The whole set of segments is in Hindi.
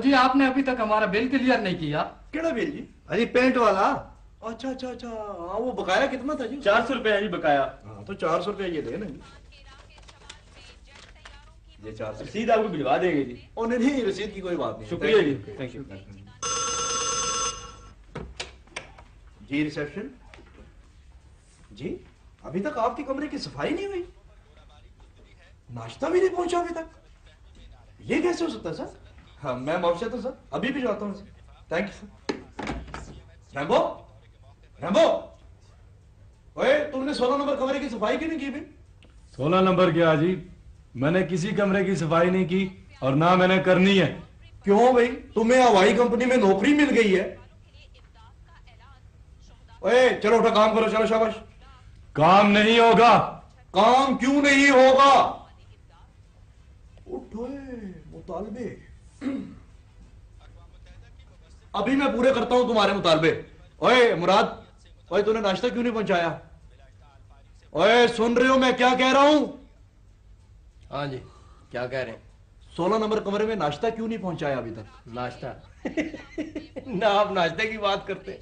जी आपने अभी तक हमारा बिल क्लियर नहीं किया। केड़ा बिल जी? अरे पेंट वाला। अच्छा अच्छा अच्छा, हाँ वो बकाया कितना था जी? 400 रुपए है जी बकाया। हाँ तो 400 रुपया ये देना जी। ये 400 रसीद आपको भिजवा देंगे जी। ओ नहीं, रसीद की कोई बात नहीं। शुक्रिया जी, थैंक यू। जी रिसेप्शन जी, अभी तक आपके कमरे की सफाई नहीं हुई, नाश्ता भी नहीं पहुंचा अभी तक, ये कैसे हो सकता है सर? हाँ मैं माफी तो सर, अभी भी जाता हूँ sir. Thank you sir. Rambo, Rambo, ओए तुमने 16 नंबर कमरे की सफाई क्यों नहीं की भी? 16 नंबर क्या जी, मैंने किसी कमरे की सफाई नहीं की और ना मैंने करनी है। क्यों भाई, तुम्हें हवाई कंपनी में नौकरी मिल गई है? ओए चलो उठा, काम करो, चलो शाबाश। काम नहीं होगा। काम क्यों नहीं होगा? उठो मुतालबे, अभी मैं पूरे करता हूं तुम्हारे मुतालबे। ओए मुराद, ओए तूने नाश्ता क्यों नहीं पहुंचाया? ओए सुन रहे हो मैं क्या कह रहा हूं? हाँ जी, क्या कह रहे हैं? 16 नंबर कमरे में नाश्ता क्यों नहीं पहुंचाया अभी तक? नाश्ता ना आप नाश्ते की बात करते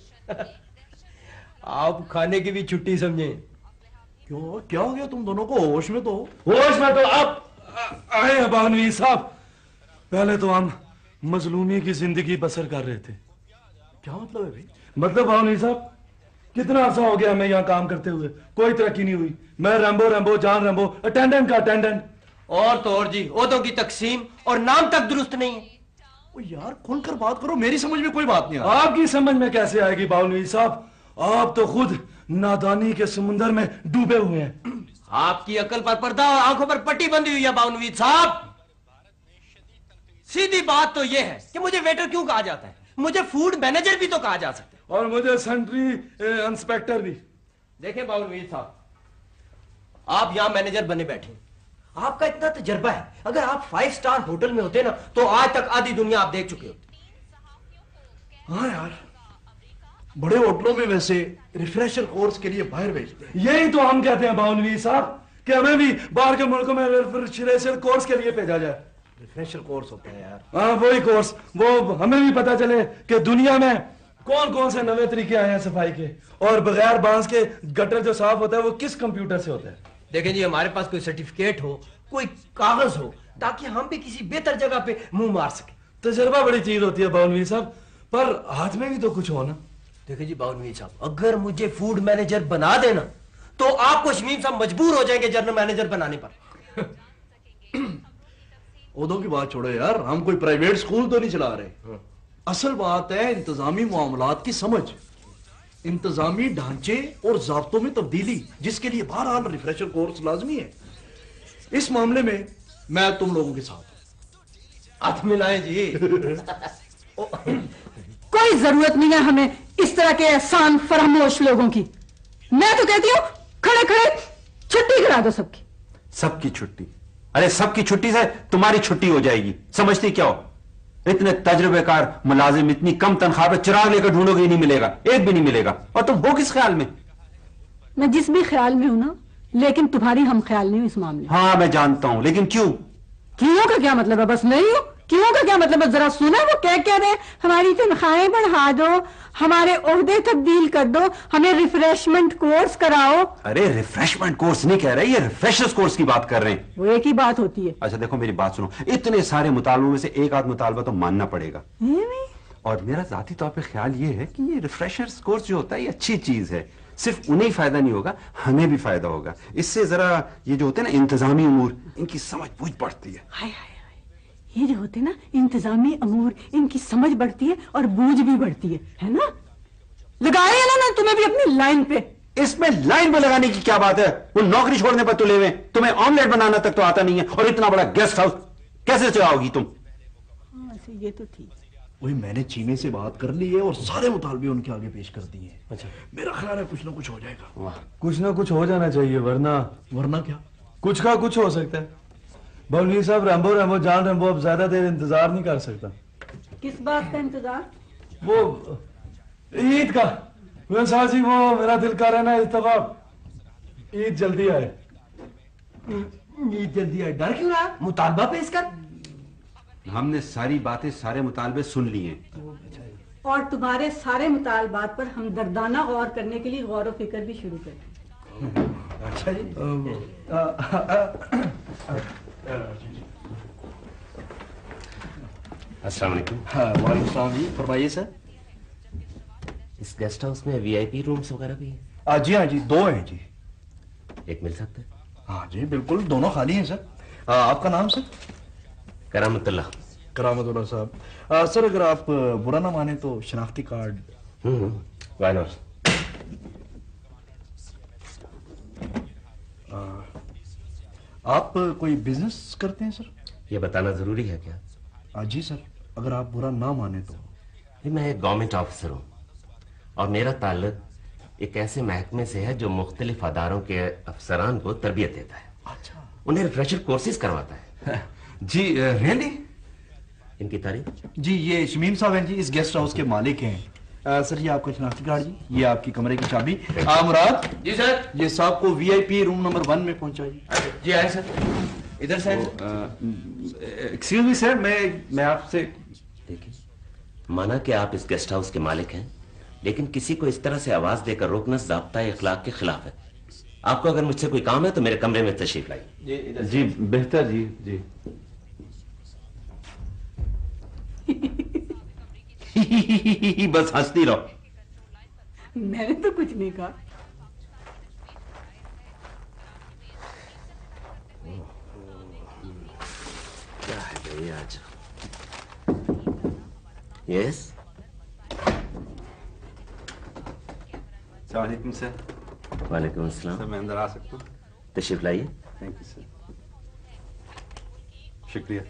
आप खाने की भी छुट्टी समझे। क्यों, क्या हो गया तुम दोनों को? होश में तो होश में तो आप आए हैं बानवी साहब। पहले तो हम मजलूमी की जिंदगी बसर कर रहे थे। क्या मतलब है भाई? मतलब बानवी साहब, कितना अर्सा हो गया हमें यहाँ काम करते हुए, कोई तरक्की नहीं हुई। मैं रैम्बो रैम्बो जान रैम्बो, अटेंडेंट का अटेंडेंट। और तो और जी, ओहदों की तकसीम और नाम तक दुरुस्त नहीं है। ओ यार खुलकर बात करो, मेरी समझ में कोई बात नहीं आ रही। आपकी समझ में कैसे आएगी बानवी साहब, आप तो खुद नादानी के समुंदर में डूबे हुए हैं। आपकी अकल पर पर्दा और आंखों पर पट्टी बंधी हुई है बावनवीद साहब। सीधी बात तो यह है कि मुझे वेटर क्यों कहा जाता है, मुझे फूड मैनेजर भी तो कहा जा सकता है, और मुझे सेंट्री इंस्पेक्टर भी। देखें बावनवीद साहब, आप यहां मैनेजर बने बैठे, आपका इतना तजर्बा है, अगर आप 5 स्टार होटल में होते ना तो आज तक आधी दुनिया आप देख चुके होते। हाँ यार, बड़े होटलों में वैसे रिफ्रेशर कोर्स के लिए बाहर भेजते हैं। यही तो हम कहते हैं बावनवी साहब कि हमें भी बाहर के मुल्कों में रिफ्रेशर कोर्स के लिए भेजा जाए। रिफ्रेशर कोर्स होता है यार। हाँ वही कोर्स, वो हमें भी पता चले कि दुनिया में कौन कौन से नए तरीके आए हैं सफाई के, और बगैर बांस के गटर जो साफ होता है वो किस कंप्यूटर से होता है। देखें जी, हमारे पास कोई सर्टिफिकेट हो, कोई कागज हो, ताकि हम भी किसी बेहतर जगह पे मुंह मार सके। तजर्बा बड़ी चीज होती है बावनवी साहब, पर हाथ में भी तो कुछ हो ना। देखिए जी बावनवीद साहब, अगर मुझे फूड मैनेजर बना देना तो आपको शमीम साहब मजबूर हो जाएंगे जनरल मैनेजर बनाने पर। ओदों की बात छोड़ो यार, हम कोई प्राइवेट स्कूल तो नहीं चला रहे। असल बात है इंतजामी मामलात की समझ, इंतजामी ढांचे और जाब्तों में तब्दीली, जिसके लिए बहरहाल रिफ्रेशर कोर्स लाजमी है। इस मामले में मैं तुम लोगों के साथ। हाथ मिलाएं जी। कोई जरूरत नहीं है हमें इस तरह के एहसान फरामोश लोगों की। मैं तो कहती हूँ खड़े खड़े छुट्टी करा दो सबकी। सबकी छुट्टी? अरे सबकी छुट्टी से तुम्हारी छुट्टी हो जाएगी, समझती क्या हो? इतने तजुर्बेकार मुलाजिम इतनी कम तनख्वाह पे चिराग लेकर ढूंढोगे, नहीं मिलेगा, एक भी नहीं मिलेगा। और तुम हो किस ख्याल में? मैं जिस भी ख्याल में हूं ना, लेकिन तुम्हारी हम ख्याल नहीं हूं इस मामले। हाँ मैं जानता हूं, लेकिन क्यों? क्यों का क्या मतलब है? बस नहीं हूं। क्यों का क्या मतलब है? जरा सुना वो क्या कह रहे हैं, हमारी तनख्वाहें बढ़ा दो, हमारे ओहदे तब्दील कर दो, हमें रिफ्रेशमेंट कोर्स कराओ। अरे रिफ्रेशमेंट कोर्स नहीं कह रहे, ये रिफ्रेशर्स कोर्स की बात कर रहे हैं। वो एक ही बात होती है। अच्छा देखो मेरी बात सुनो, इतने सारे मुतालबों में से एक आध मुतालबा तो मानना पड़ेगा। और मेरा जाती तौर पे ख्याल ये है कि ये रिफ्रेशर्स कोर्स जो होता है ये अच्छी चीज है, सिर्फ उन्हें फायदा नहीं होगा, हमें भी फायदा होगा। इससे जरा ये जो होते हैं ना इंतजामी अमूर, इनकी समझ बूझ बढ़ती है। हाय हाय, ये जो होते ना इंतजामी अमूर, इनकी समझ बढ़ती है और बूझ भी बढ़ती है ना? लगाए ना तुम्हें भी अपनी लाइन पे। इसमें लाइन पे लगाने की क्या बात है? वो नौकरी छोड़ने पर तुले हुए, तुम्हें ऑमलेट बनाना तक तो आता नहीं है, और इतना बड़ा गेस्ट हाउस कैसे चलाओगी तुम? हाँ, ये तो ठीक। वही मैंने चीमे से बात कर ली है और सारे मुतालबे उनके आगे पेश कर दिए हैं। अच्छा, मेरा ख्याल है कुछ ना कुछ हो जाएगा। कुछ ना कुछ हो जाना चाहिए, वरना क्या? कुछ का कुछ हो सकता है। बावनवी साहब, रैम्बो रैम्बो जान रैम्बो अब ज्यादा देर इंतजार नहीं कर सकता। किस बात का इंतजार? वो ईद का। साहब जी, वो मेरा दिल कर रहा है ना इस दफा ईद जल्दी आए। ईद जल्दी आए? डर क्यों रहा? मुतालबा पेश कर। हमने सारी बातें, सारे मुतालबे सुन लिए। और तुम्हारे सारे मुतालबात पर हम दर्दाना गौर करने के लिए गौर व फिक्र भी शुरू कर दें। अच्छा जी। अस्सलाम वालेकुम। हाँ, वालेकुम सलाम जी, फरमाइए सर। इस गेस्ट हाउस में वीआईपी रूम्स वगैरह भी हैं? जी हाँ जी, 2 हैं जी। एक मिल सकता है? हाँ जी बिल्कुल, दोनों खाली हैं सर। आपका नाम सर? करामतुल्लाह। करामतुल्लाह साहब। सर अगर आप बुरा ना माने तो शनाख्ती कार्ड। Why not? आप कोई बिजनेस करते हैं सर? ये बताना जरूरी है क्या? जी सर, अगर आप बुरा ना माने तो। मैं एक गवर्नमेंट ऑफिसर हूँ और मेरा ताल्लुक एक ऐसे महकमे से है जो मुख्तलिफ अदारों के अफसरान को तरबियत देता है। अच्छा। उन्हें रिफ्रेशर कोर्सेज करवाता है। जी रियली? इनकी तारीफ? जी ये शमीम साहब हैं जी, इस गेस्ट हाउस के मालिक हैं। सर ये आपका शनाख्ती कार्ड जी, ये आपकी कमरे की चाबी। मुराद जी सर। ये साहब को वीआईपी रूम नंबर 1 में पहुंचाइए। जी आए सर, इधर से। एक्सक्यूज मी सर, मैं आपसे। देखिए, माना कि आप इस गेस्ट हाउस के मालिक हैं, लेकिन किसी को इस तरह से आवाज देकर रोकना ज़ाब्ता इखलाक के खिलाफ है। आपको अगर मुझसे कोई काम है तो मेरे कमरे में तशरीफ लाइए। जी बेहतर जी। जी बस हंसती रहो। मैंने तो कुछ नहीं कहा। क्या है भाई आज? यस। वालेकुम सर। वालेकुम अस्सलाम। सर मैं अंदर आ सकता हूँ? तशरीफ लाइए। Thank you sir. शुक्रिया।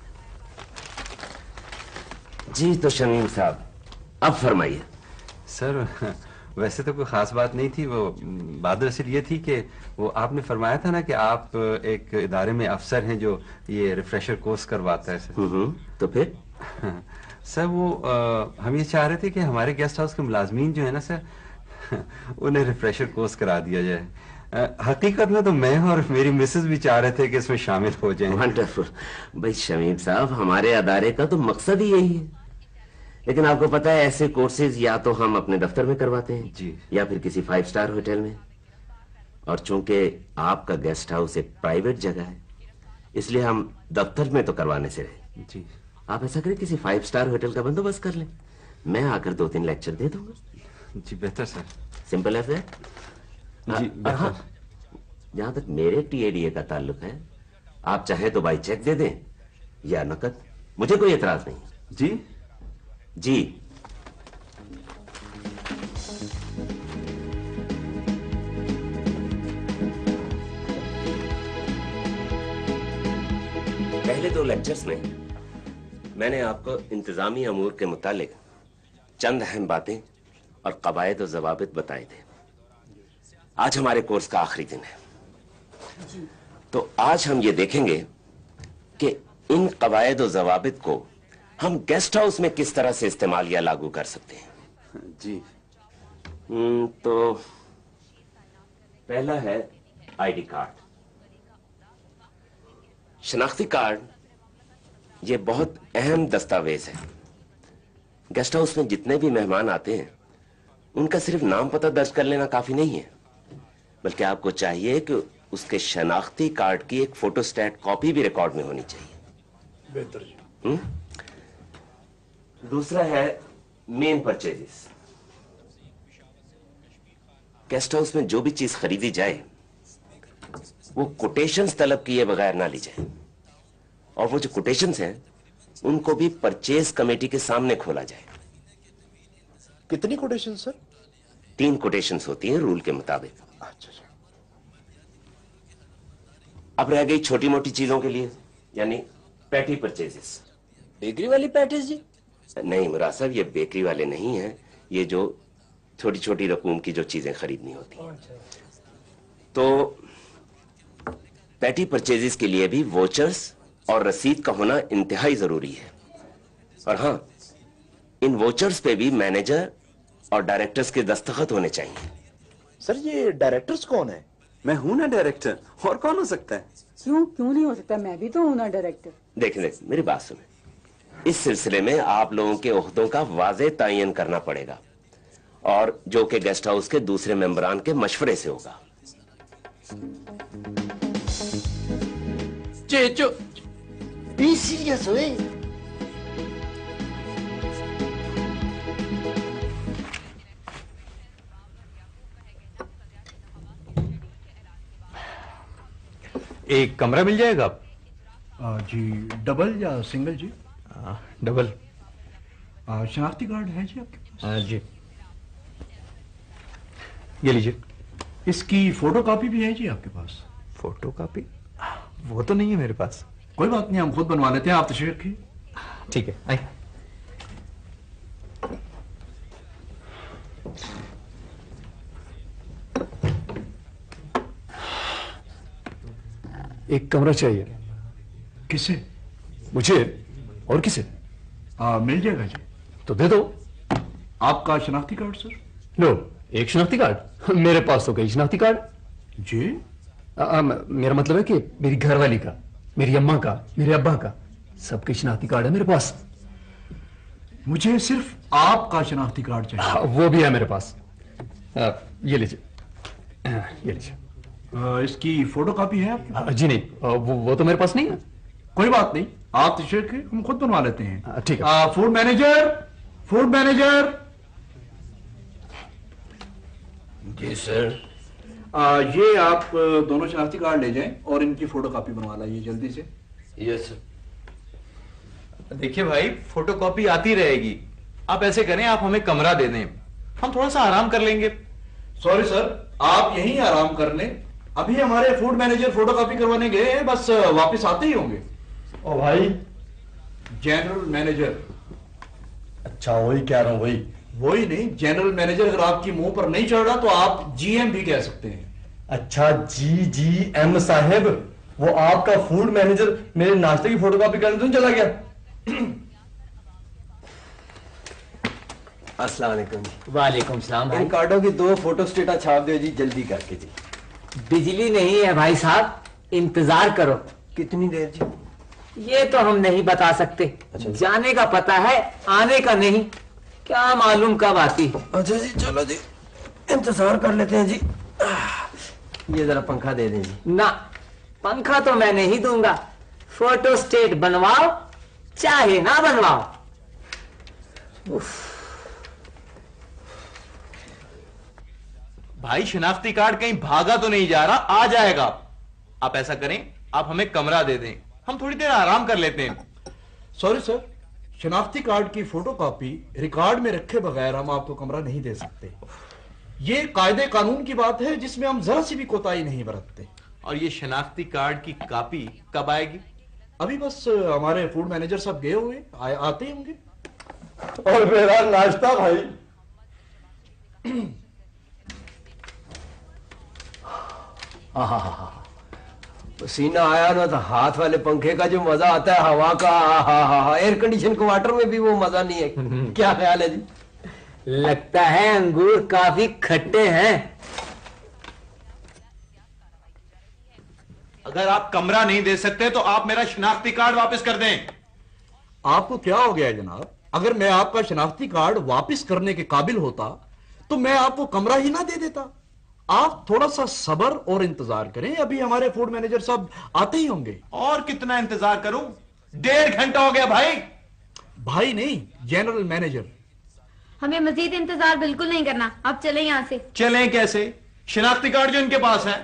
जी तो शमीम साहब, अब फरमाइए। सर वैसे तो कोई खास बात नहीं थी, वो बात दरअसल ये थी कि वो आपने फरमाया था ना कि आप एक इदारे में अफसर हैं जो ये रिफ्रेशर कोर्स करवाता है सर। तो फिर? सर वो हम ये चाह रहे थे कि हमारे गेस्ट हाउस के मुलाजमीन जो है ना सर, उन्हें रिफ्रेशर कोर्स करा दिया जाए। हकीकत में तो मैं और मेरी मिसेस भी चाह रहे थे कि इसमें शामिल हो जाएं। वंडरफुल। भाई शमीम साहब, हमारे अदारे का तो मकसद ही यही है। लेकिन आपको पता है ऐसे कोर्सेज या तो हम अपने दफ्तर में करवाते हैं जी, या फिर किसी 5 स्टार होटल में। और चूंकि आपका गेस्ट हाउस एक प्राइवेट जगह है, इसलिए हम दफ्तर में तो करवाने से रहे। जी आप ऐसा करें, किसी 5 स्टार होटल का बंदोबस्त कर लें, मैं आकर 2-3 लेक्चर दे दूंगा। जी बेहतर सर। Simple as that. जी हाँ, जहां तक मेरे टीएडीए का ताल्लुक है, आप चाहे तो बाई चेक दे दें या नकद, मुझे कोई एतराज नहीं। जी जी। पहले 2 लेक्चर्स में मैंने आपको इंतजामी अमूर के मुतालिक चंद अहम बातें और कवायद और ज़वाबित बताए थे। आज हमारे कोर्स का आखिरी दिन है, तो आज हम ये देखेंगे कि इन कवायद और ज़वाबित को हम गेस्ट हाउस में किस तरह से इस्तेमाल या लागू कर सकते हैं। जी। तो पहला है आईडी कार्ड। शनाख्ती कार्ड ये बहुत अहम दस्तावेज है। गेस्ट हाउस में जितने भी मेहमान आते हैं, उनका सिर्फ नाम पता दर्ज कर लेना काफी नहीं है, बल्कि आपको चाहिए कि उसके शनाख्ती कार्ड की एक फोटोस्टैट कॉपी भी रिकॉर्ड में होनी चाहिए। बेहतर जी। दूसरा है मेन परचेजेस। गेस्ट हाउस में जो भी चीज खरीदी जाए वो कोटेशंस तलब किए बगैर ना ली जाए, और वो जो कोटेशंस हैं उनको भी परचेज कमेटी के सामने खोला जाए। कितनी कोटेशन सर? 3 कोटेशंस होती हैं रूल के मुताबिक। अच्छा। अब रह गई छोटी मोटी चीजों के लिए, यानी पैटी परचेजेस। बेकरी वाली पैटीज जी? नहीं मुराद साहब, ये बेकरी वाले नहीं हैं, ये जो छोटी छोटी रकूम की जो चीजें खरीदनी होती हैं। तो पैटी परचेजेस के लिए भी वोचर्स और रसीद का होना इंतहाई जरूरी है। और हाँ, इन वोचर्स पे भी मैनेजर और डायरेक्टर्स के दस्तखत होने चाहिए। सर ये डायरेक्टर्स कौन है? मैं हूं ना डायरेक्टर, और कौन हो सकता है? क्यों नहीं हो सकता? मैं भी तो हूं ना डायरेक्टर। देखें मेरी बात सुने, इस सिलसिले में आप लोगों के ओहदों का वाज़े तायन करना पड़ेगा, और जो कि गेस्ट हाउस के दूसरे मेंबरान के मशवरे से होगा। चेचो बी सीरियस हुए। एक कमरा मिल जाएगा? जी डबल या सिंगल जी? डबल। शनाख्ती कार्ड है जी आपके पास? जी, ये लीजिए। इसकी फोटो कॉपी भी है जी आपके पास? Photo copy? वो तो नहीं है मेरे पास। कोई बात नहीं, हम खुद बनवा लेते हैं, आप तशरीफ रखिए। ठीक है, आइए। एक कमरा चाहिए। किसे? मुझे और किसे? मिल जाएगा जी। तो दे दो। आपका शनाख्ती कार्ड सर? लो, एक शनाख्ती कार्ड? मेरे पास तो कई शनाख्ती कार्ड। जी? मेरा मतलब है कि मेरी घरवाली का, मेरी अम्मा का, मेरे अब्बा का, सबके शनाख्ती कार्ड है मेरे पास। मुझे सिर्फ आपका शनाख्ती कार्ड चाहिए। वो भी है मेरे पास। ये लीजिए, ये लीजिए। इसकी फोटो कॉपी है आपके? जी नहीं, वो तो मेरे पास नहीं है। कोई बात नहीं, आप तशरीफ रखिए, हम खुद बनवा लेते हैं। ठीक है। Food manager, food manager. जी सर। ये आप दोनों शनाख्ती कार्ड ले जाएं और इनकी फोटो कॉपी बनवा लाइए जल्दी से। Yes sir. देखिए भाई, फोटोकॉपी आती रहेगी। आप ऐसे करें, आप हमें कमरा दे दें, हम थोड़ा सा आराम कर लेंगे। सॉरी सर, आप यहीं आराम कर लें। अभी हमारे फूड मैनेजर फोटो कॉपी करवाने गए हैं, बस वापस आते ही होंगे। ओ भाई, जनरल मैनेजर। अच्छा वही कह रहा हूँ, वही नहीं, जनरल मैनेजर अगर आपकी मुंह पर नहीं चढ़ रहा तो आप जीएम भी कह सकते हैं। अच्छा जी एम साहब, वो आपका फूड मैनेजर मेरे नाश्ते की फोटोकॉपी करने तो नहीं चला गया? अस्सलाम वालेकुम। वालेकुम सलाम इन भाई। कार्डों की 2 फोटो स्टेटा छाप दो जी, जल्दी करके जी। बिजली नहीं है भाई साहब, इंतजार करो। कितनी देर जी? ये तो हम नहीं बता सकते। जाने का पता है, आने का नहीं। क्या मालूम कब आती। अच्छा जी, चलो जी, इंतजार कर लेते हैं जी। ये जरा पंखा दे दें जी। ना, पंखा तो मैं नहीं दूंगा। फोटो स्टेट बनवाओ चाहे ना बनवाओ। भाई, शनाख्ती कार्ड कहीं भागा तो नहीं जा रहा, आ जाएगा। आप ऐसा करें, आप हमें कमरा दे दें, हम थोड़ी देर आराम कर लेते हैं। सॉरी सर, शनाख्ती कार्ड की फोटो कॉपी रिकॉर्ड में रखे बगैर हम आपको कमरा नहीं दे सकते। ये कायदे कानून की बात है जिसमें हम जरा सी भी कोताही नहीं बरतते। और ये शनाख्ती कार्ड की कॉपी कब आएगी? अभी बस हमारे फूड मैनेजर साहब गए हुए, आते ही होंगे। और मेरा नाश्ता भाई? पसीना आया ना तो हाथ वाले पंखे का जो मजा आता है, हवा का, एयर कंडीशन क्वार्टर में भी वो मजा नहीं है। क्या ख्याल है जी? लगता है अंगूर काफी खट्टे हैं। अगर आप कमरा नहीं दे सकते तो आप मेरा शनाख्ती कार्ड वापस कर दें। आपको क्या हो गया है जनाब? अगर मैं आपका शनाख्ती कार्ड वापस करने के काबिल होता तो मैं आपको कमरा ही ना दे देता। आप थोड़ा सा सब्र और इंतजार करें, अभी हमारे फूड मैनेजर साहब आते ही होंगे। और कितना इंतजार करूं? 1.5 घंटा हो गया भाई। भाई नहीं, जनरल मैनेजर। हमें मजीद इंतजार बिल्कुल नहीं करना, अब चलें यहाँ से। चलें कैसे? शनाख्ती कार्ड जो इनके पास है।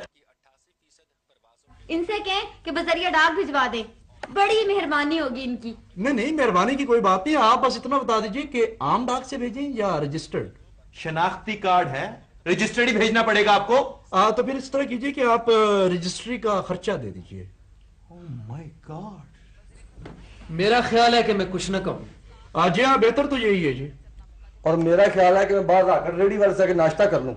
इनसे कहें कि बजरिया डाक भिजवा दें, बड़ी मेहरबानी होगी इनकी। नहीं, मेहरबानी की कोई बात नहीं, आप बस इतना बता दीजिए कि आम डाक से भेजें या रजिस्टर्ड। शनाख्ती कार्ड है, रजिस्टर्ड ही भेजना पड़ेगा आपको। तो फिर इस तरह कीजिए कि आप रजिस्ट्री का खर्चा दे दीजिए। Oh my god. मेरा ख्याल है कि मैं कुछ ना कहूं। जी हाँ, बेहतर तो यही है जी। और मेरा ख्याल है कि मैं बाहर आकर रेडी वाले से नाश्ता कर लूं।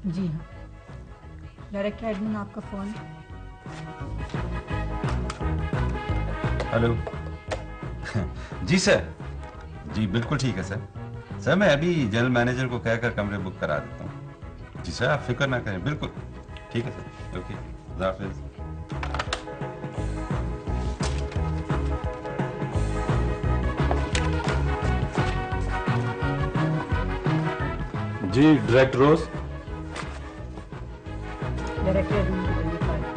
जी हाँ, डायरेक्टर एडमिन आपका फोन। हेलो। जी सर, जी बिल्कुल ठीक है सर। सर मैं अभी जनरल मैनेजर को कहकर कमरे बुक करा देता हूँ। जी सर आप फिक्र ना करें, बिल्कुल ठीक है सर। ओके, खुदा हाफिज़। जी डायरेक्टर रोज। डायरेक्टर एडमिन को देंगे फाइल।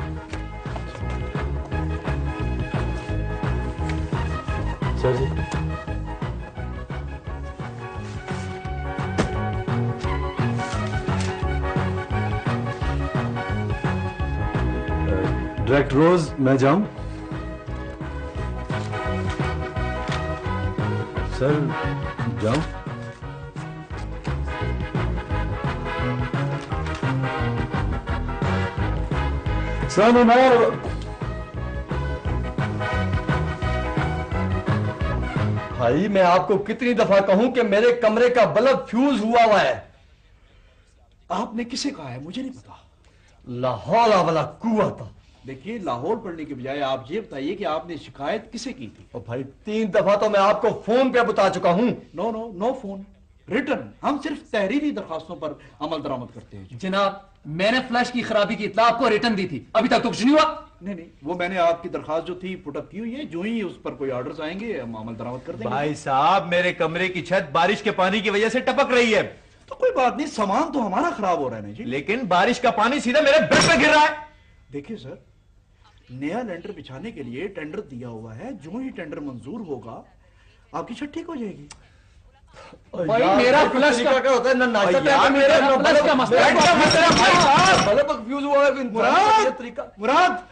सर जी। डायरेक्टर रोज मैं जाऊं? सर जाऊं? सर मैं भाई मैं आपको कितनी दफा कहूं कि मेरे कमरे का बल्ब फ्यूज हुआ है। आपने किसे कहा है? मुझे नहीं पता। लाहौल वाला कुआ था। देखिए, लाहौर पढ़ने के बजाय आप ये बताइए कि आपने शिकायत किसे की थी? और भाई 3 दफा तो मैं आपको फोन पे बता चुका हूं। No phone, return. हम सिर्फ तहरीरी दरखास्तों पर अमल दरामद करते हैं। जनाब, मैंने फ्लैश की खराबी की इत्तला आपको रिटर्न दी थी, अभी तक तो कुछ नहीं हुआ। नहीं, वो मैंने आपकी दरखास्त जो थी पुटअप की हुई है। जो ही उस पर कोई ऑर्डर्स आएंगे हम अमल दरामद कर देंगे। भाई साहब, मेरे कमरे की छत बारिश के पानी की वजह से टपक रही है। तो कोई बात नहीं, सामान तो हमारा खराब हो रहा है ना जी। लेकिन बारिश का पानी सीधा मेरे बेड पे गिर रहा है। देखिए सर, नया लेंटर बिछाने के लिए टेंडर दिया हुआ है। जो ही टेंडर मंजूर होगा आपकी छत ठीक हो जाएगी। भाई मेरा फ्लश का क्या होता है ना नाश्ता टाइम मेरा फ्लश का मसला है। बल्ब फ्यूज हुआ है। मुराद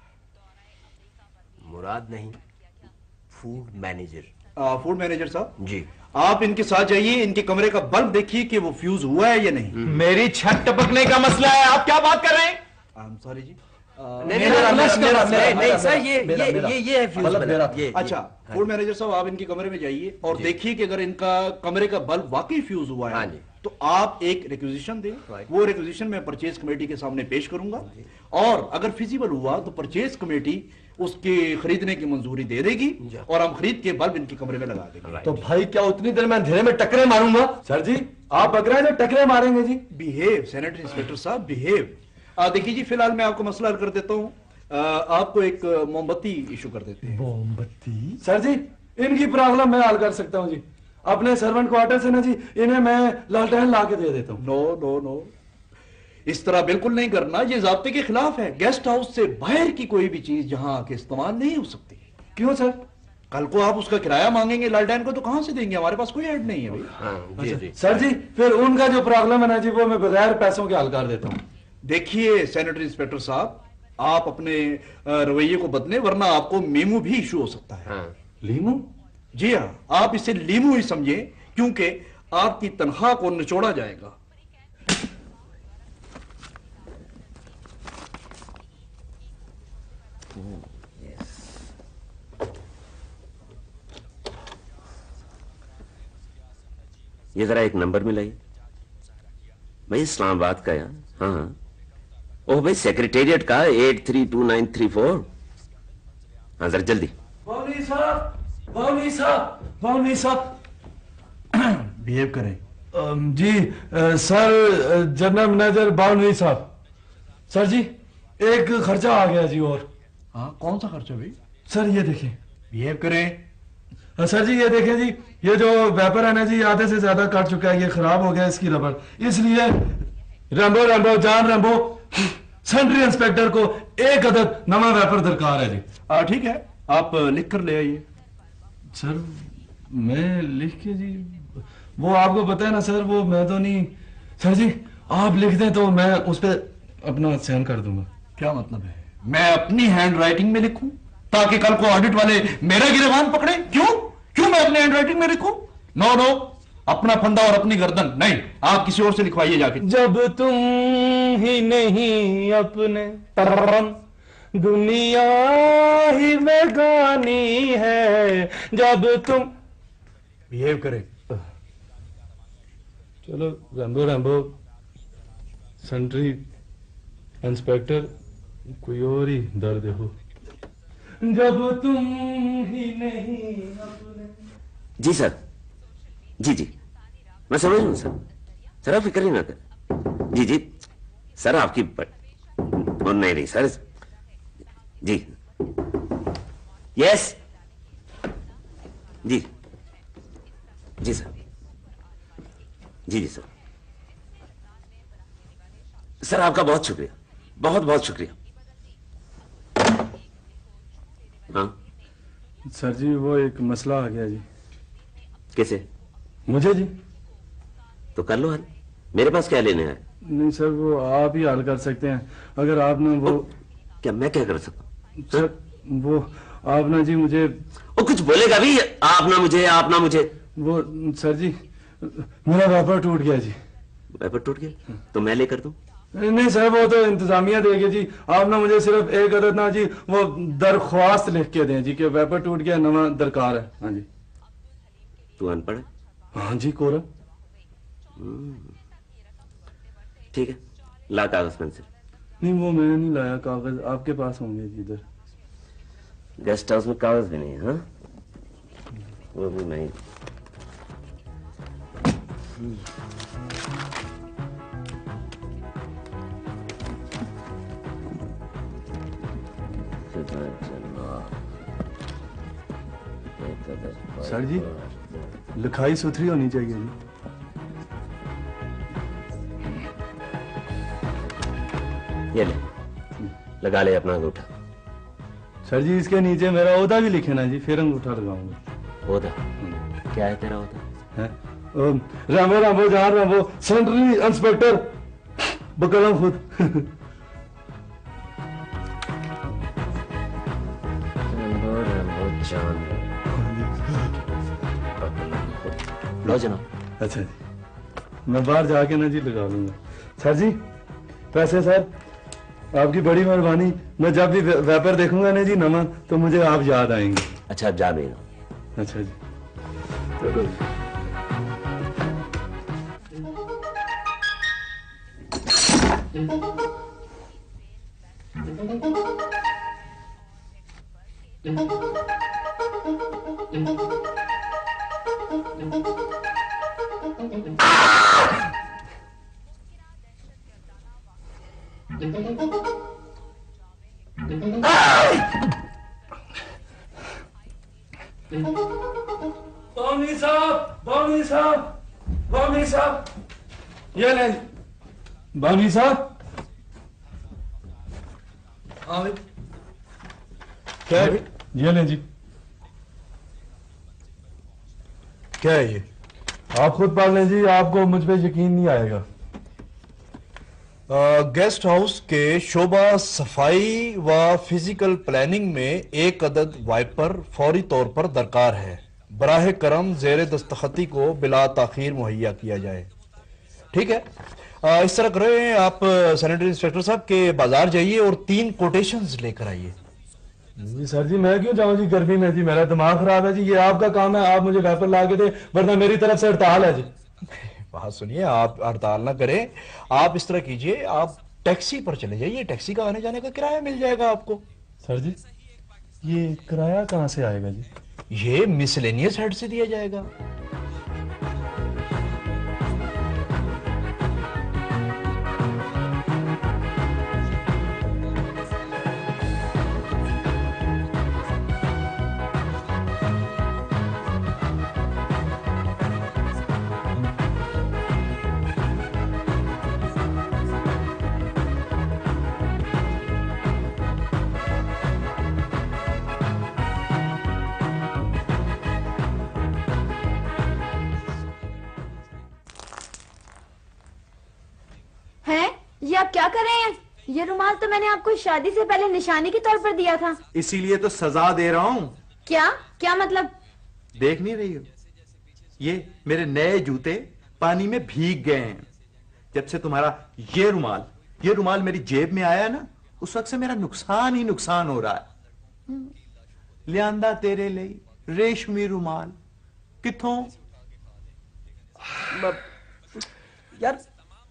मुराद नहीं, फूड मैनेजर। फूड मैनेजर साहब जी, आप इनके साथ जाइए। इनके कमरे का बल्ब देखिए कि वो फ्यूज हुआ है या नहीं। मेरी छत टपकने का मसला है, आप क्या बात कर रहे हैं? आई एम सॉरी जी। नहीं सर, ये है फ्यूज मेरा। अच्छा, फूड मैनेजर साहब आप इनके कमरे में जाइए और देखिए कि अगर इनका कमरे का बल्ब वाकई फ्यूज हुआ है तो आप एक रिक्विजिशन दें। वो रिक्विजिशन मैं परचेज कमेटी के सामने पेश करूंगा और अगर फिजिबल हुआ तो परचेज कमेटी उसके खरीदने की मंजूरी दे देगी और हम खरीद के बल्ब इनके कमरे में लगा देंगे। तो भाई क्या उतनी देर में अंधेरे में टकरे मारूंगा? सर जी आप बकरा जो टकरे मारेंगे जी। बिहेव सैनिटरी इंस्पेक्टर साहब, बिहेव। देखिए जी, फिलहाल मैं आपको मसला हल कर देता हूँ। आपको एक मोमबत्ती इशू कर देते हैं। मोमबत्ती? सर जी इनकी प्रॉब्लम मैं हल कर सकता हूँ जी। अपने सर्वेंट क्वार्टर से ना जी इन्हें मैं लालटेन ला के दे देता हूँ। नो, इस तरह बिल्कुल नहीं करना, ये ज़ाब्ते के खिलाफ है। गेस्ट हाउस से बाहर की कोई भी चीज जहां आके इस्तेमाल नहीं हो सकती। क्यों सर? कल को आप उसका किराया मांगेंगे लालटेन को तो कहां से देंगे? हमारे पास कोई ऐड नहीं है भाई। जी जी। सर जी फिर उनका जो प्रॉब्लम है ना जी वो मैं बगैर पैसों के हल कर देता हूँ। देखिए सैनिटरी इंस्पेक्टर साहब, आप अपने रवैये को बदले वरना आपको मेमू भी इशू हो सकता है। लीमू? जी हाँ, आप इसे लीमू ही समझे क्योंकि आपकी तनख्वाह को निचोड़ा जाएगा। ये जरा एक नंबर मिलाइए भाई, इस्लामाबाद का यार। हाँ ओह भाई, सेक्रेटेरिएट का 832934। हाँ जरा जल्दी। मौलवी साहब बिहेव करें। जी सर, जनरल मैनेजर बाउंड्री साहब। सर जी एक खर्चा आ गया जी। और हाँ, कौन सा खर्चा भाई? सर ये देखें। बिहेव करें। सर जी ये देखें जी, ये जो वेपर है ना जी आधे से ज्यादा कट चुका है, ये खराब हो गया इसकी रबड़, इसलिए रैम्बो जान रैम्बो सेंट्री इंस्पेक्टर को एक अदद नवा वेपर दरकार है जी। ठीक है, आप लिख कर ले आइए। सर मैं लिख के जी, वो आपको पता है ना सर, वो मैं तो नहीं। सर जी आप लिख दें तो मैं उस पर अपना साइन कर दूंगा। क्या मतलब है? मैं अपनी हैंड राइटिंग में लिखूं ताकि कल को ऑडिट वाले मेरा गिरबान पकड़े? क्यों मैं अपने हैंड राइटिंग में लिखूं? नो, अपना फंदा और अपनी गर्दन नहीं, आप किसी और से लिखवाइए जाके। जब तुम ही नहीं अपने दुनिया ही में गानी है, जब तुम। बिहेव करे। चलो रैम्बो सेंट्री इंस्पेक्टर कोई और ही दर्द हो जब तुम ही नहीं अपने। जी सर, जी मैं समझ लूँ सर। सर आप फिक्र ही ना कर। जी सर आपकी नहीं सर। जी यस जी सर। जी सर। सर आपका बहुत शुक्रिया, बहुत बहुत शुक्रिया। हाँ सर जी वो एक मसला आ गया जी। कैसे? मुझे जी। तो कर लो हल, मेरे पास क्या लेने है? नहीं सर वो आप ही हल कर सकते हैं। अगर आपने वो क्या मैं क्या कर सकता? सर वो आप ना जी मुझे वो कुछ बोलेगा भी, आप ना मुझे वो सर जी मेरा व्यापार टूट गया जी। व्यापार टूट गया तो मैं लेकर दूं? नहीं सर वो तो इंतजामिया देगी जी। आप ना मुझे सिर्फ एक अदद ना जी वो दरख्वास्त लिख के दें जी कि व्यापार टूट गया, नवा दरकार है। हाँ जी। तू अनपढ़ है? हाँ जी कोरा। ठीक है ला कागज पेंसिल। नहीं वो मैंने नहीं लाया कागज, आपके पास होंगे जी इधर। गेस्ट हाउस में कागज भी नहीं है? हाँ वो भी नहीं। सर जी लिखाई सुथरी होनी चाहिए जी। ये ले लगा ले अपना अंगूठा। सर जी इसके नीचे मेरा ओहदा भी लिखे ना जी, फिर अंगूठा लगाऊंगा। ओहदा क्या है तेरा ओहदा? रामो रामो जहां रामो सेंट्री इंस्पेक्टर बकलम खुद। लो जनाब। अच्छा जी मैं बाहर जाके ना जी लगा लूंगा। सर जी पैसे सर आपकी बड़ी मेहरबानी। मैं जब भी व्यापार देखूंगा ना जी नमन तो मुझे आप याद आएंगे। अच्छा आप जा देना। अच्छा जी। बामी साहब ये ले। बामी साहब क्या है? ये ले जी। क्या है ये? आप खुद पढ़ लें जी, आपको मुझ पे यकीन नहीं आएगा। गेस्ट हाउस के शोबा सफाई व फिजिकल प्लानिंग में एक अदद वाइपर फौरी तौर पर दरकार है। बराह करम जेर दस्तखती को बिला ताखीर मुहैया किया जाए। ठीक है इस तरह करें आप सैनिटरी इंस्पेक्टर साहब के बाजार जाइए और 3 कोटेशंस लेकर आइए। जी सर जी मैं क्यों जाऊं जी गर्मी में जी, मेरा दिमाग खराब है जी। ये आपका काम है, आप मुझे व्यापार ला के दे, वरना मेरी तरफ से हड़ताल है जी। बात सुनिए आप हड़ताल ना करें, आप इस तरह कीजिए आप टैक्सी पर चले जाइए, टैक्सी का आने जाने का किराया मिल जाएगा आपको। सर जी ये किराया कहाँ से आएगा जी? ये मिसलेनियस हेड से दिया जाएगा। ये आप क्या कर रहे हैं? ये रुमाल तो मैंने आपको शादी से पहले निशानी के तौर पर दिया था। इसीलिए तो सजा दे रहा हूं। क्या क्या मतलब? देख नहीं रही हो? ये मेरे नए जूते पानी में भीग गए हैं। जब से तुम्हारा ये रुमाल मेरी जेब में आया ना, उस वक्त से मेरा नुकसान ही नुकसान हो रहा है। लियांदा तेरे लिए रेशमी रुमाल किथों? यार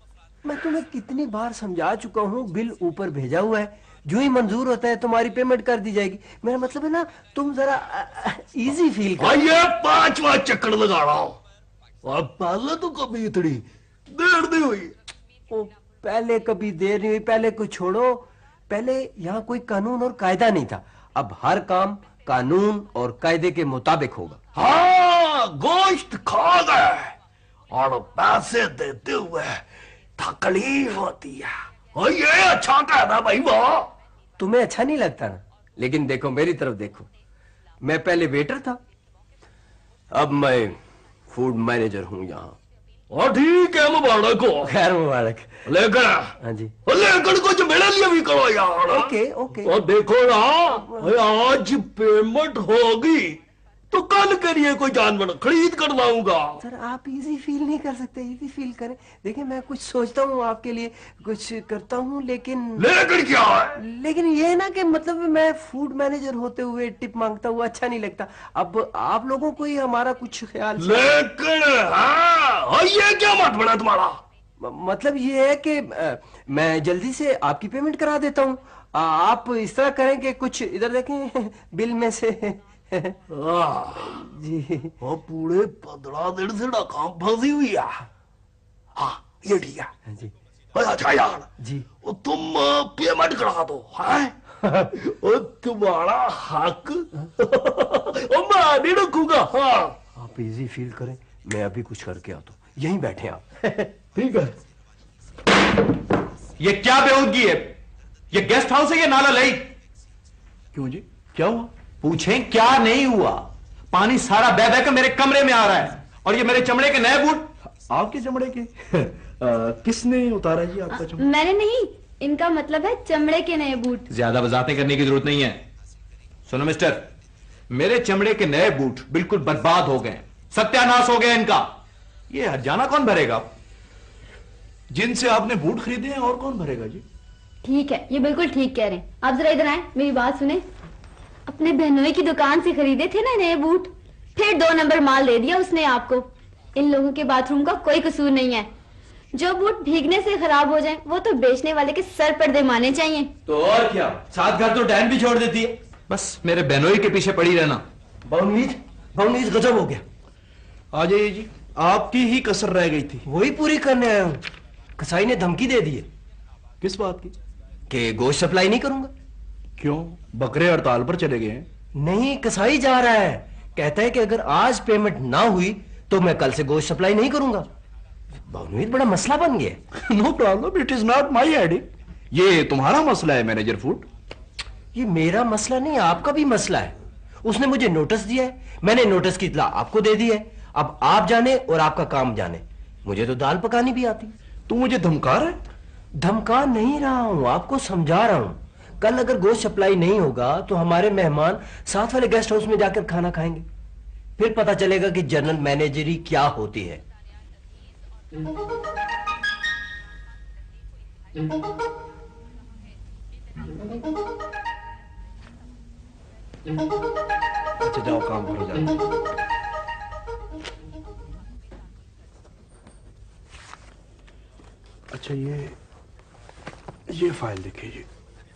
मैं तुम्हें कितनी बार समझा चुका हूँ, बिल ऊपर भेजा हुआ है, जो ही मंजूर होता है तुम्हारी पेमेंट कर दी जाएगी। मेरा मतलब है ना, तुम जरा इजी फील करो। ये 5वां चक्कर लगा रहा हूं, और पहले तो कभी इतनी देर नहीं हुई। ओ, पहले कभी देर नहीं हुई, पहले कुछ छोड़ो, पहले यहाँ कोई कानून और कायदा नहीं था। अब हर काम कानून और कायदे के मुताबिक होगा। हाँ, गोश्त खा गए और पैसे देते हुए तकलीफ होती है, और ये अच्छा कहना भाई। वो तुम्हें अच्छा नहीं लगता ना, लेकिन देखो मेरी तरफ देखो, मैं पहले वेटर था, अब मैं फूड मैनेजर हूँ यहाँ। और ठीक है, मुबारक हो। खैर मुबारक। लेकर हाँ जी, लेकर कुछ मेरे लिए भी करो यार। Okay okay. और देखो ना, आज पेमेंट होगी तो कल के लिए कोई जानवर खरीद कर लाऊंगा। सर आप इजी फील नहीं कर सकते, इजी फील करें। देखिए मैं कुछ सोचता हूँ आपके लिए, कुछ करता हूँ, लेकिन क्या है? लेकिन ये ना कि मतलब मैं फूड मैनेजर होते हुए टिप मांगता हुआ अच्छा नहीं लगता। अब आप लोगों को ही हमारा कुछ ख्याल। लेकिन हाँ, ये क्या मत बना तुम्हारा? मतलब ये है कि मैं जल्दी से आपकी पेमेंट करा देता हूँ। आप इस तरह करें कि कुछ इधर देखें, बिल में से जी। वो पूरे 15 दिन से ना काम फंसी हुई है। हाँ ये ठीक है जी। अच्छा यार जी, तुम पेमेंट करा दो है? तुम्हारा हक मैं नहीं रखूंगा। हाँ आप इजी फील करें, मैं अभी कुछ करके आता हूँ, यहीं बैठे आप। ठीक है। ये क्या बेहूदगी है? ये गेस्ट हाउस है या नाला लई? क्यों जी, क्या हुआ? पूछें क्या नहीं हुआ? पानी सारा बह बह के मेरे कमरे में आ रहा है, और ये मेरे चमड़े के नए बूट। आपके चमड़े के? किसने उतारा जी आपका चमड़ा? मैंने नहीं, इनका मतलब है चमड़े के नए बूट। ज्यादा वजाहतें करने की जरूरत नहीं है। सुनो मिस्टर, मेरे चमड़े के नए बूट बिल्कुल बर्बाद हो गए, सत्यानाश हो गया इनका। ये हर्जाना कौन भरेगा? जिनसे आपने बूट खरीदे हैं और कौन भरेगा जी? ठीक है, ये बिल्कुल ठीक कह रहे हैं। आप जरा इधर आए, मेरी बात सुने। अपने बहनोई की दुकान से खरीदे थे ना नए बूट, फिर 2 नंबर माल दे दिया उसने आपको। इन लोगों के बाथरूम का कोई कसूर नहीं है। जो बूट भीगने से खराब हो जाए वो तो बेचने वाले के सर पर दे माने चाहिए। तो और क्या, साथ घर तो डैन भी छोड़ देती है। बस मेरे बहनोई के पीछे पड़ी रहना। बाउनीज गजब हो गया। आ जाइए जी, आपकी ही कसर रह गई थी, वही पूरी करने आया हूँ। कसाई ने धमकी दे दी है। किस बात की? कि गोश्त सप्लाई नहीं करूंगा। क्यों, बकरे हड़ताल पर चले गए हैं? नहीं, कसाई जा रहा है, कहता है कि अगर आज पेमेंट ना हुई तो मैं कल से गोश्त सप्लाई नहीं करूंगा। बाउनीज बड़ा मसला बन गया। No problem, it is not my headache. ये तुम्हारा मसला है मैनेजर फूड। ये मेरा मसला नहीं, आपका भी मसला है। उसने मुझे नोटिस दिया है, मैंने नोटिस की इत्तला आपको दे दी है। अब आप जाने और आपका काम जाने। मुझे तो दाल पकानी भी आती। तू मुझे धमका रहा है? धमका नहीं रहा हूं, आपको समझा रहा हूं। कल अगर गोश्त सप्लाई नहीं होगा तो हमारे मेहमान साथ वाले गेस्ट हाउस में जाकर खाना खाएंगे, फिर पता चलेगा कि जनरल मैनेजरी क्या होती है। अच्छा जाओ, काम करो जाओ। अच्छा ये फाइल देखिए जी।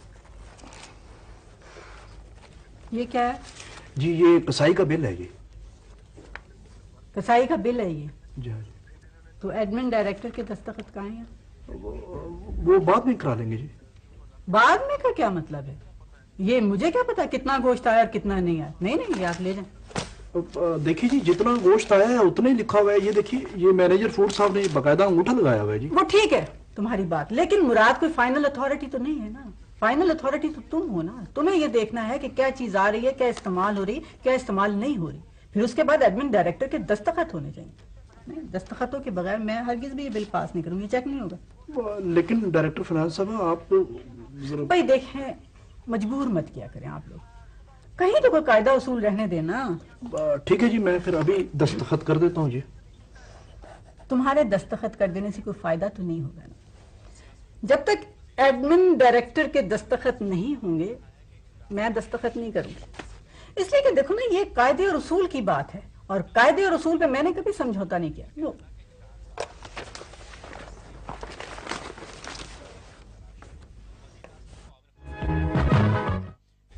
ये क्या है? जी ये कसाई का बिल है जी। कसाई का बिल है ये? जी। तो एडमिन डायरेक्टर के दस्तखत कहाँ हैं? वो बाद में करा लेंगे जी। बाद में का क्या मतलब है? ये मुझे क्या पता कितना गोश्त आया और कितना नहीं आया। नहीं नहीं, ये आप ले जाएं। देखिए जी, जितना गोश्त आया है उतना ही लिखा हुआ है। ये देखिए, ये मैनेजर फूड साहब ने बाकायदा अंगूठा लगाया हुआ है जी। वो ठीक है तुम्हारी बात, लेकिन मुराद कोई फाइनल अथॉरिटी तो नहीं है ना। फाइनल अथॉरिटी तो तुम हो ना। तुम्हें ये देखना है कि क्या चीज आ रही है, क्या इस्तेमाल हो रही, क्या इस्तेमाल नहीं हो रही। फिर उसके बाद एडमिन डायरेक्टर के दस्तखत होने चाहिए। नहीं, दस्तखतों के बगैर मैं हरगिज भी ये बिल पास नहीं करूंगी, चेक नहीं होगा। लेकिन डायरेक्टर फाइनेंस साहब आप भाई देखें, मजबूर मत किया करें आप लोग, कहीं तो कोई कायदा उसूल रहने देना। ठीक है जी, मैं फिर अभी दस्तखत कर देता हूँ जी। तुम्हारे दस्तखत कर देने से कोई फायदा तो नहीं होगा ना। जब तक एडमिन डायरेक्टर के दस्तखत नहीं होंगे मैं दस्तखत नहीं करूंगी। इसलिए कि देखो ना, ये कायदे और उसूल की बात है, और कायदे और उसूल पे मैंने कभी समझौता नहीं किया। लो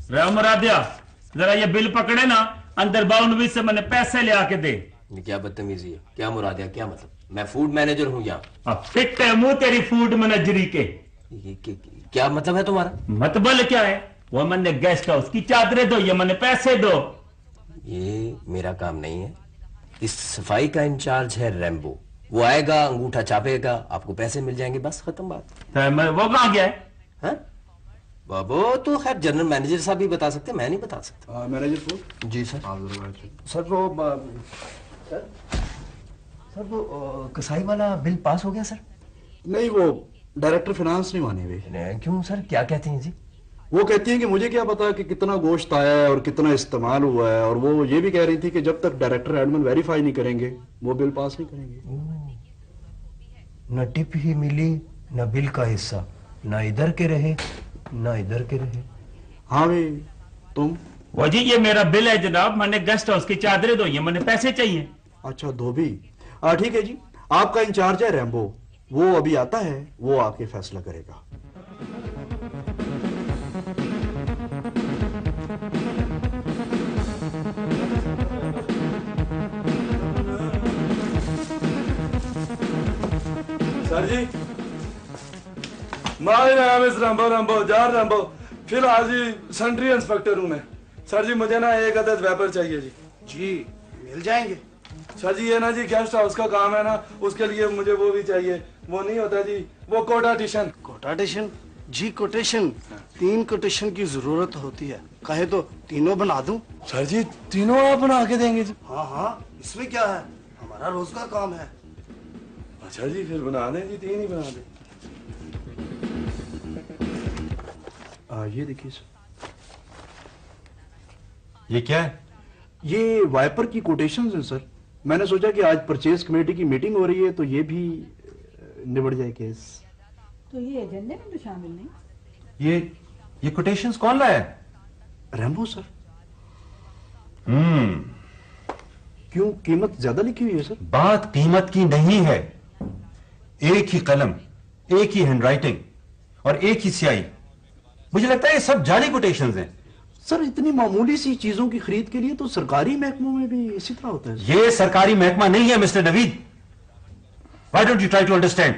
रहो मुरादिया, जरा ये बिल पकड़े ना, अंदर 52 से मैंने पैसे ले आके दे। ये क्या बदतमीजी है? क्या मुरादिया, क्या मतलब? मैं फूड मैनेजर हूँ यहाँ। फिट है मुंह तेरी फूड मैनेजरी के। क्या मतलब है तुम्हारा? मतबल क्या है? वो मैंने गेस्ट हाउस की चादरें दो, ये मैंने पैसे दो। ये मेरा काम नहीं है। इस सफाई का इंचार्ज है रैम्बो। वो आएगा, अंगूठा छापेगा, आपको पैसे मिल जाएंगे, बस खत्म बात। वो कहाँ गया है? बाबू तो खैर जनरल मैनेजर साहब भी बता सकते, मैं नहीं बता सकता। मैनेजर को जी सर। सर वो सर वो कसाई वाला बिल पास हो गया सर? नहीं, वो डायरेक्टर फाइनेंस नहीं माने हुए। क्यों सर, क्या कहती हैं जी? वो कहती हैं कि मुझे क्या पता कि कितना गोश्त आया है और कितना इस्तेमाल हुआ है, और वो ये भी कह रही थी कि जब तक डायरेक्टर एडमिन वेरीफाई नहीं करेंगे वो बिल पास नहीं करेंगे। न टिप ही मिली, न बिल का हिस्सा, न इधर के रहे न इधर के रहे। हाँ भाई तुम? वो जी ये मेरा बिल है जनाब, मैंने गेस्ट हाउस की चादरें दो, ये मैंने पैसे चाहिए। अच्छा धोबी, ठीक है जी। आपका इंचार्ज है रैम्बो, वो अभी आता है, वो आके फैसला करेगा। सर जी, माय नाम इज रैम्बो, रैम्बो जार रैम्बो। फिलहाल जी सेंट्री इंस्पेक्टर हूं मैं। सर जी मुझे ना एक अदद वेपर चाहिए जी। जी मिल जाएंगे। सर जी ये ना जी गेस्ट हाउस का काम है ना, उसके लिए मुझे वो भी चाहिए। वो नहीं होता जी, वो कोटाटिशन। कोटाटिशन जी? कोटेशन 3 कोटेशन की जरूरत होती है, कहे तो तीनों बना दूं? सर जी तीनों आप बना के देंगे जी? हाँ हाँ, इसमें क्या है, हमारा रोज का काम है। अच्छा जी फिर बना दें जी, 3 ही बना दें। ये देखिए सर। ये क्या है? ये वाइपर की कोटेशंस हैं सर। मैंने सोचा कि आज परचेज कमेटी की मीटिंग हो रही है तो ये भी निबड़ जाए केस। तो ये एजेंडे में तो शामिल नहीं। ये कोटेशंस कौन लाया है? Rambo sir. क्यों, कीमत ज्यादा लिखी हुई है सर? बात कीमत की नहीं है। एक ही कलम, एक ही हैंडराइटिंग और एक ही स्याही। मुझे लगता है ये सब जाली कोटेशंस हैं। सर इतनी मामूली सी चीजों की खरीद के लिए तो सरकारी महकमों में भी इसी तरह होता है। ये सरकारी महकमा नहीं है mister Naveed. Why don't you try to understand?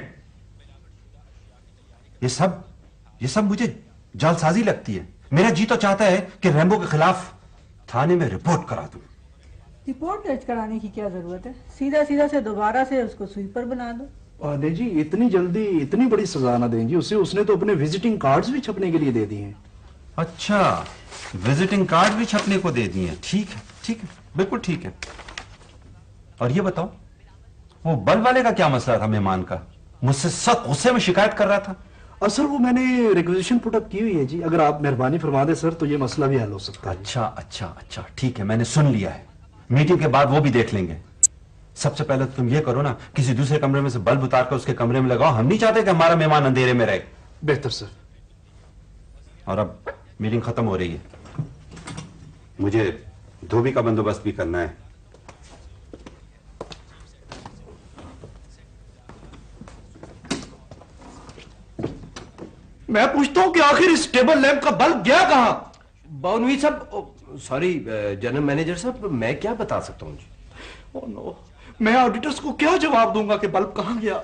ये सब मुझे जालसाजी लगती है। मेरा जी तो चाहता है कि रैम्बो के खिलाफ थाने में रिपोर्ट करा दूं। रिपोर्ट दर्ज कराने की क्या जरूरत है? सीधा सीधा से दोबारा से उसको स्वीपर बना दो। नहीं जी, इतनी जल्दी इतनी बड़ी सजा ना दें जी। उसने तो अपने विजिटिंग कार्ड्स भी छपने के लिए दे दिए हैं। अच्छा, विजिटिंग कार्ड भी छपने को दे दिए हैं। ठीक है, बिल्कुल ठीक है। और ये बताओ, वो बल वाले का क्या मसला था? मेहमान का मुझसे सख्त गुस्से में शिकायत कर रहा था। और सर वो मैंने रिक्वेजिशन पुट अप की हुई है जी। अगर आप मेहरबानी फरमा दे सर तो ये मसला भी हल हो सकता है। अच्छा, ठीक है, मैंने सुन लिया है। मीटिंग के बाद वो भी देख लेंगे। सबसे पहले तुम ये करो ना, किसी दूसरे कमरे में से बल्ब उतार कर उसके कमरे में लगाओ। हम नहीं चाहते कि हमारा मेहमान अंधेरे में रहे। बेहतर सर। और अब मीटिंग खत्म हो रही है, मुझे धोबी का बंदोबस्त भी करना है। मैं पूछता हूं कि आखिर इस टेबल लैंप का बल्ब गया कहां? बाउनवी साहब, सॉरी जनरल मैनेजर साहब, मैं क्या बता सकता हूं जी? ओह नो, मैं ऑडिटर्स को क्या जवाब दूंगा कि बल्ब कहां गया?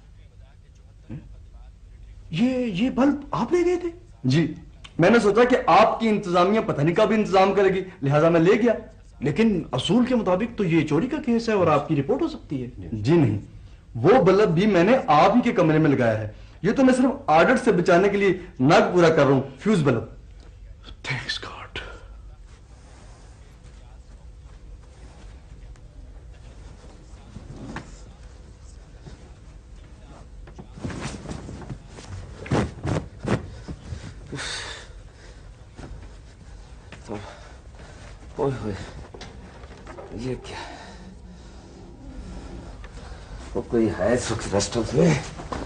ये बल्ब आप ले गए थे? जी, मैंने सोचा कि आपकी इंतजामिया पता नहीं कब इंतजाम करेगी, लिहाजा मैं ले गया। लेकिन असूल के मुताबिक तो ये चोरी का केस है और आपकी रिपोर्ट हो सकती है। जी नहीं, वो बल्ब भी मैंने आप ही के कमरे में लगाया है। ये तो मैं सिर्फ ऑडिट से बचाने के लिए नाक पूरा कर रहा हूं। Fuse bulb. Thanks god. ओए ये क्या? वो कोई है सुख रेस्ट हाउस में?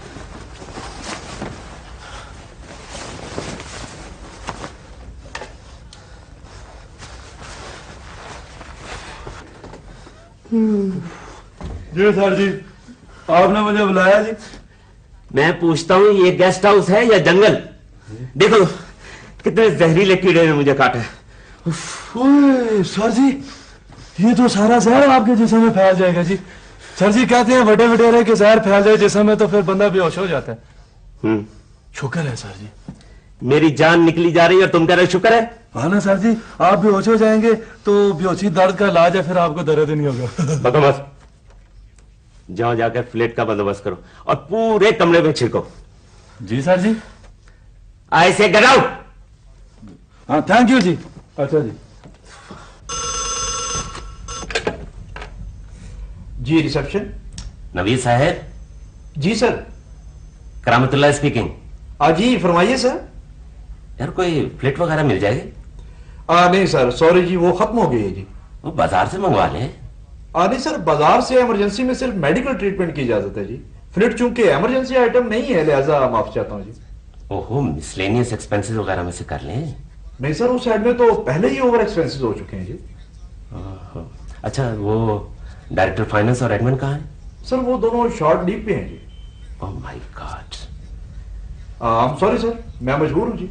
जी सर जी, आपने मुझे बुलाया जी? मैं पूछता हूँ ये गेस्ट हाउस है या जंगल? देखो कितने जहरीले कीड़े ने मुझे काटा है। ओए सर जी, ये तो सारा जहर आपके जिस्म में फैल जाएगा जी। सर जी कहते हैं बड़े वडेरे के जहर फैल जाए जिस्म में तो फिर बंदा बेहोश हो जाता है। शुक्र है सर जी, मेरी जान निकली जा रही है और तुम कह रहे शुक्र है। हाँ ना सर जी, आप बेहोश हो जाएंगे तो बेहोशी दर्द का इलाज है, फिर आपको दर्द नहीं होगा। बदमाश, जाओ जाकर फ्लेट का बंदोबस्त करो और पूरे कमरे में छिड़को। जी सर जी। I say get out. हाँ थैंक यू जी। अच्छा जी। जी रिसेप्शन। नवीद साहब। जी सर। करामतुल्लाह स्पीकिंग। जी फरमाइए सर। यार कोई फ्लेट वगैरह मिल जाएगी? नहीं सर, सॉरी जी, वो खत्म हो गई है जी। वो बाजार से मंगवा लें। नहीं सर, बाजार से इमरजेंसी में सिर्फ मेडिकल ट्रीटमेंट की इजाजत है जी। फ्लिट चूंकि इमरजेंसी आइटम नहीं है, लिहाजा माफ चाहता हूँ जी। ओहो, मिसलेनियस एक्सपेंसेस वगैरह में से कर लें। नहीं सर, उस साइड में तो पहले ही ओवर एक्सपेंसेस हो चुके हैं जी। अच्छा, वो डायरेक्टर फाइनेंस और एडमिन कहाँ है? सर वो दोनों शॉर्ट लीव पे हैं जी। Oh my god. I am sorry sir, मैं मजबूर हूँ जी।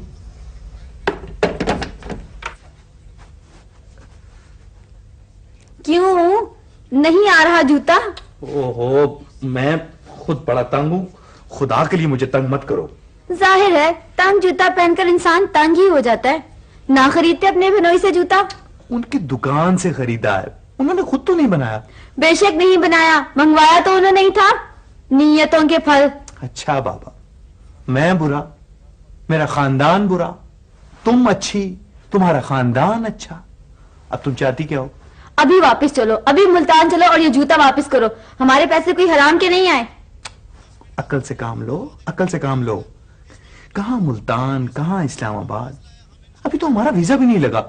क्यों नहीं आ रहा जूता? ओहो, मैं खुद बड़ा तंग हूँ, खुदा के लिए मुझे तंग मत करो। जाहिर है तंग जूता पहनकर इंसान तंग ही हो जाता है। ना खरीदते अपने बिनोई से जूता? उनकी दुकान से खरीदा है, उन्होंने खुद तो नहीं बनाया। बेशक नहीं बनाया, मंगवाया तो उन्होंने ही था। नीयतों के फल। अच्छा बाबा, मैं बुरा, मेरा खानदान बुरा, तुम अच्छी, तुम्हारा खानदान अच्छा। अब तुम चाहती क्या हो? अभी वापस चलो, अभी मुल्तान चलो और ये जूता वापस करो। हमारे पैसे कोई हराम के नहीं आए। अकल से काम लो, अकल से काम लो। कहां मुल्तान, कहां इस्लामाबाद, अभी तो हमारा वीजा भी नहीं लगा।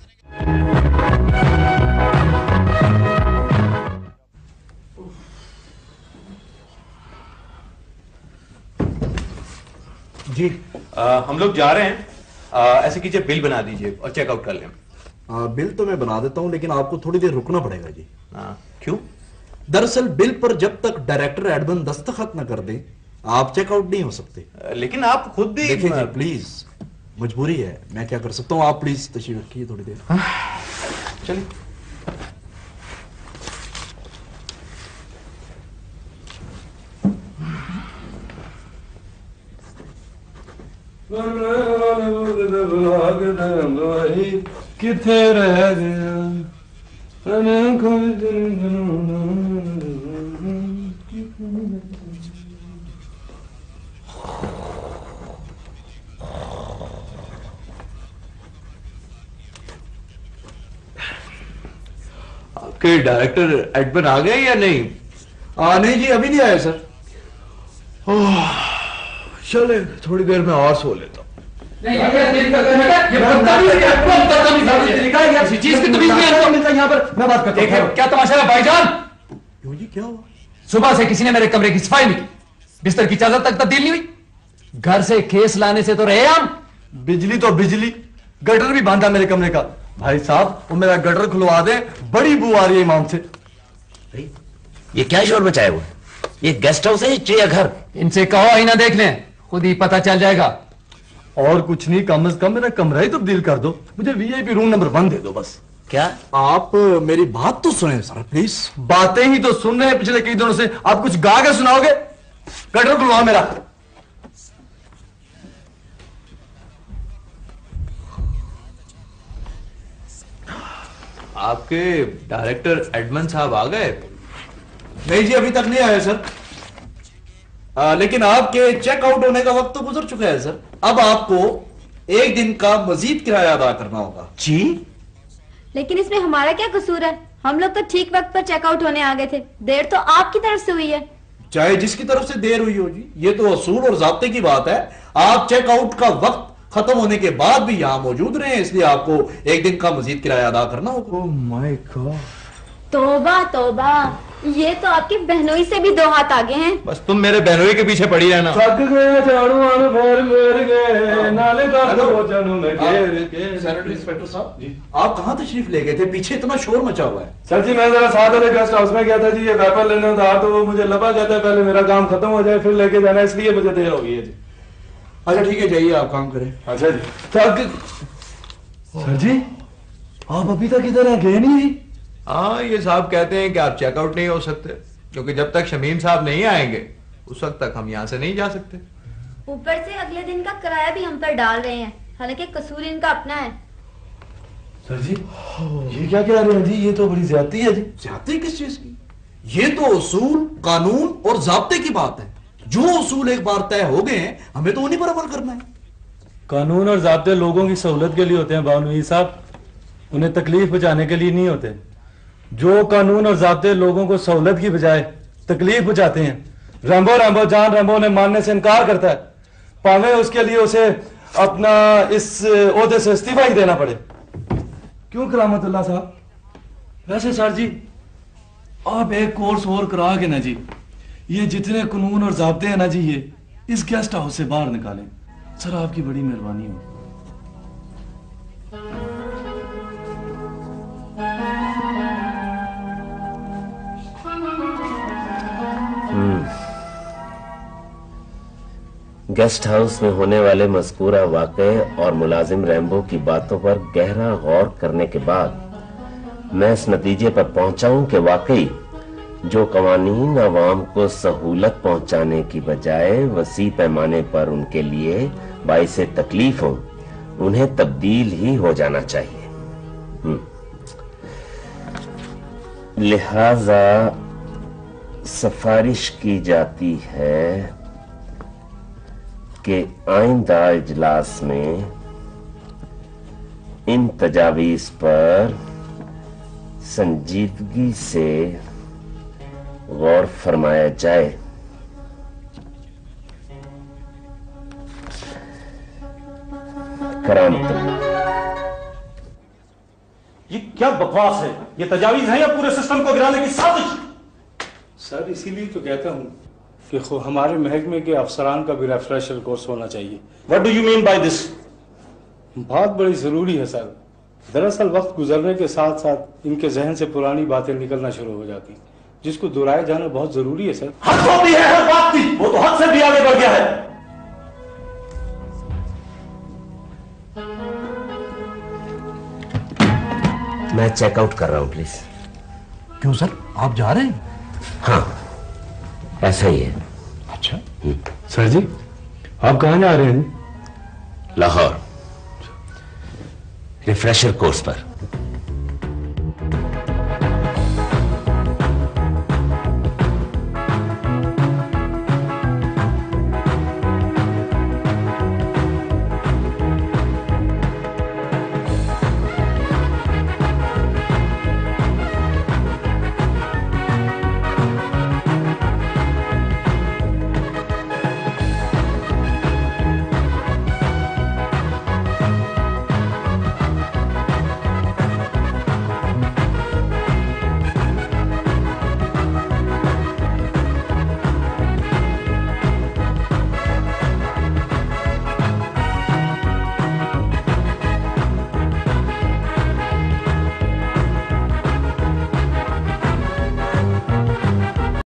जी हम लोग जा रहे हैं। ऐसे कीजिए, बिल बना दीजिए और चेकआउट कर लें। बिल तो मैं बना देता हूं, लेकिन आपको थोड़ी देर रुकना पड़ेगा जी। क्यों? दरअसल बिल पर जब तक डायरेक्टर एडमिन दस्तखत न कर दे, आप चेकआउट नहीं हो सकते। लेकिन आप खुद भी देखिए जी, प्लीज, मजबूरी है, मैं क्या कर सकता हूँ। आप प्लीज तशरीफ रखिए थोड़ी देर। चलिए। किथे रह गया आपके डायरेक्टर एडमिन आ गए या नहीं? नहीं जी, अभी नहीं आया सर। चले, थोड़ी देर में और सो लेता हूँ। क्या तमाशा है भाईजान? क्यों जी, क्या हुआ? सुबह से किसी ने मेरे कमरे की सफाई नहीं की, बिस्तर की चादर तक तब्दील नहीं हुई। घर से केस लाने से तो रहे हम। बिजली तो बिजली, गटर भी बांधा मेरे कमरे का। भाई साहब, वो मेरा गटर खुलवा दे, बड़ी बू आ रही है इमाम से। ये क्या शोर मचाया हुआ? ये गेस्ट हाउस है या घर? इनसे कहो आईना देख लें, खुद ही पता चल जाएगा। और कुछ नहीं, कम से कम मेरा कमरा ही तब्दील कर दो, मुझे वीआईपी रूम नंबर 1 दे दो बस। क्या? आप मेरी बात तो सुने सर प्लीज। बातें ही तो सुन रहे हैं पिछले कई दिनों से, आप कुछ गा के सुनाओगे? गटर खुलवाओ मेरा। आपके डायरेक्टर एडमन साहब आ गए? नहीं जी, अभी तक नहीं आया सर। लेकिन आपके चेकआउट होने का वक्त तो गुजर चुका है सर। अब आपको 1 दिन का मजीद किराया अदा करना होगा। जी? लेकिन इसमें हमारा क्या कसूर है? हम लोग तो ठीक वक्त पर चेकआउट होने आ गए थे। देर तो आपकी तरफ से हुई है। चाहे जिसकी तरफ से देर हुई हो जी, ये तो असूल और ज़ाब्ते की बात है। आप चेकआउट का वक्त खत्म होने के बाद भी यहाँ मौजूद रहे, इसलिए आपको 1 दिन का मजीद किराया अदा करना होगा। Oh my god. तौबा तौबा, ये तो आपके बहनोई से भी 2 हाथ आगे हैं। बस तुम मेरे बहनोई के पीछे पड़ी रहना। थक गए झाड़ू आन फेर मेर गए नाले का जानू में घेर के। सैनिटरी इंस्पेक्टर साहब जी, आप कहाँ तशरीफ ले गए थे? पीछे इतना शोर मचा हुआ है। सर जी, मैं जरा साथ वाले गेस्ट हाउस में गया था जी, ये वेपर लेना था, तो वो मुझे लबा कहता है पहले मेरा काम खत्म हो जाए फिर लेके जाना, इसलिए मुझे देर हो गई है जी। अच्छा ठीक है, जाइए आप काम करें। अच्छा जी। सर जी, आप अभी तक इधर गए नहीं? हाँ, ये साहब कहते हैं कि आप चेकआउट नहीं हो सकते, क्योंकि जब तक शमीम साहब नहीं आएंगे उस वक्त तक हम यहाँ से नहीं जा सकते। ऊपर से अगले दिन का किराया भी हम पर डाल रहे हैं, हालांकि कसूर इनका अपना है। सर जी, ये क्या कह रहे हैं जी? ये तो बड़ी ज्यादती है जी। ज्यादती किस चीज की? ये तो उसूल, कानून और ज़ाब्ते की बात है। जो उसूल एक बार तय हो गए हैं, हमें तो उन्हीं पर अमल करना है। कानून और ज़ाब्ते लोगों की सहूलत के लिए होते हैं बावनवी साहब, उन्हें तकलीफ पहुंचाने के लिए नहीं होते। जो कानून और ज़ाब्ते लोगों को सहूलत की बजाय तकलीफ पहुंचाते हैं, रैम्बो जान रैम्बो ने मानने से इनकार करता है, पावे उसके लिए उसे अपना इस ओहदे से इस्तीफा ही देना पड़े। क्यों करामतुल्लाह साहब? वैसे सर जी, आप एक कोर्स और करा के ना जी, ये जितने कानून और ज़ाब्ते हैं ना जी, ये इस गेस्ट हाउस से बाहर निकालें। सर आपकी बड़ी मेहरबानी हो। गेस्ट हाउस में होने वाले मज़कूरा वाक़े और मुलाजिम रैम्बो की बातों पर गहरा गौर करने के बाद मैं इस नतीजे पर पहुंचा हूं कि वाकई जो कवानीन अवाम को सहूलत पहुंचाने की बजाय वसी पैमाने पर उनके लिए बाइसे तकलीफ हो, उन्हें तब्दील ही हो जाना चाहिए। लिहाजा सिफारिश की जाती है कि आइंदा इजलास में इन तजावीज पर संजीदगी से गौर फरमाया जाए। करामत। ये क्या बकवास है? ये तजावीज है या पूरे सिस्टम को गिराने की साजिश? सर इसीलिए तो कहता हूँ कि हमारे महकमे के अफसरान का भी रेफ्रेशर कोर्स होना चाहिए। What do you mean by this? बहुत बड़ी जरूरी है सर। दरअसल वक्त गुजरने के साथ साथ इनके जहन से पुरानी बातें निकलना शुरू हो जाती, जिसको दोहराया जाना बहुत जरूरी है सर। हद होती है हर बात की, वो तो हद से भी आगे बढ़ गया है। मैं चेकआउट कर रहा हूं, प्लीज। क्यों सर, आप जा रहे हैं? हाँ, ऐसा ही है। अच्छा सर जी, आप कहां जा रहे हैं? लाहौर, रिफ्रेशर कोर्स पर।